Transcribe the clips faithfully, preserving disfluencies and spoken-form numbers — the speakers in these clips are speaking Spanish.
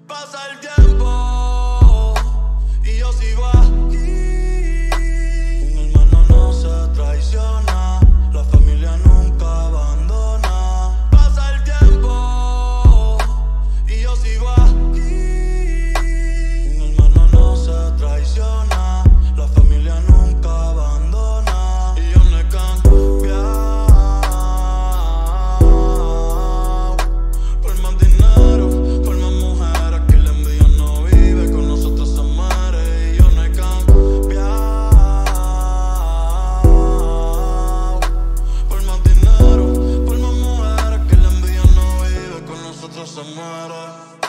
Pasa el tiempo y yo sigo aquí. Un hermano no se traiciona, la familia nunca abandona. Pasa el tiempo y yo sigo aquí. Un hermano no se traiciona, la familia nunca abandona. Y yo no he cambiado por más dinero, por más mujeres, que la envidia no vive, con nosotros se muere. Y yo no he cambiado por más dinero, por más mujeres, que la envidia no vive, con nosotros se muere.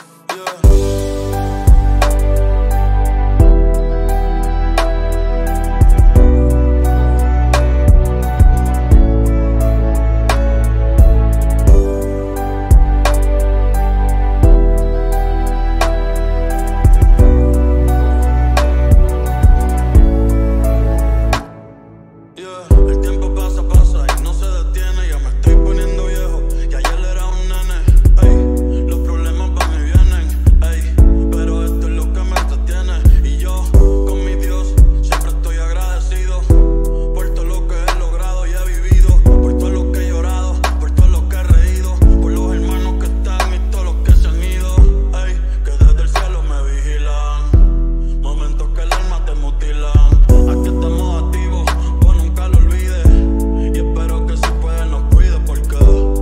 El tiempo pasa, pasa y no se detiene. Ya me estoy poniendo viejo y ayer era un nene. Ey, los problemas van y vienen, ey, pero esto es lo que me entretiene. Y yo, con mi Dios, siempre estoy agradecido por todo lo que he logrado y he vivido, por todo lo que he llorado, por todo lo que he reído, por los hermanos que están y todos los que se han ido. Ey, que desde el cielo me vigilan, momentos que el alma te mutilan. Aquí estamos activos, nunca lo olvides, y espero que si puede nos cuide porque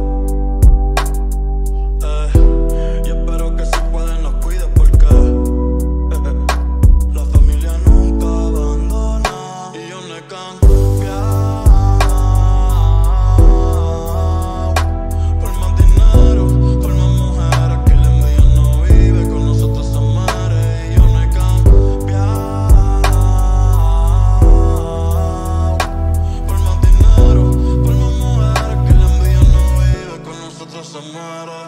eh, y espero que si puede nos cuide porque eh, la familia nunca abandona. Y yo no he cambiado por más dinero, por más mujeres, que la envidia no vive, con nosotros se muere. Y yo no he cambiado por más dinero, por más mujeres, que la envidia no vive, con nosotros se muere.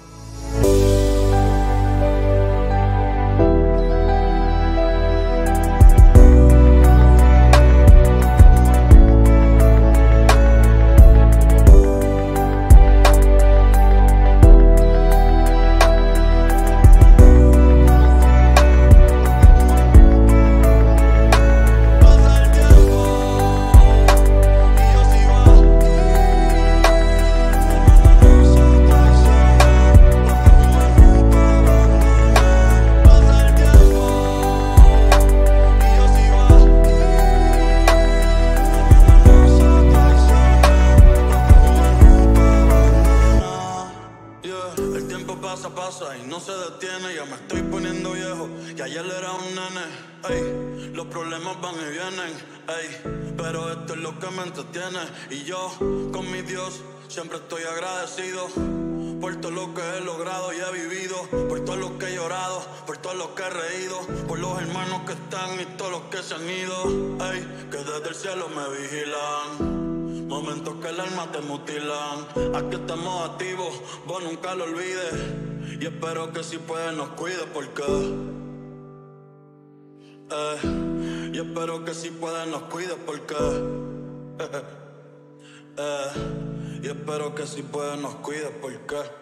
El tiempo pasa, pasa y no se detiene. Ya me estoy poniendo viejo y ayer era un nene. Ey, los problemas van y vienen, ey, pero esto es lo que me entretiene. Y yo, con mi Dios, siempre estoy agradecido por todo lo que he logrado y he vivido, por todo lo que he llorado, por todo lo que he reído, por los hermanos que están y todos los que se han ido. Ey, que desde el cielo me vigilan, momentos que el alma te mutilan. Aquí estamos activos, vos nunca lo olvides, y espero que si puede nos cuide porque eh, y espero que si puede nos cuide porque eh, y espero que si puede nos cuide porque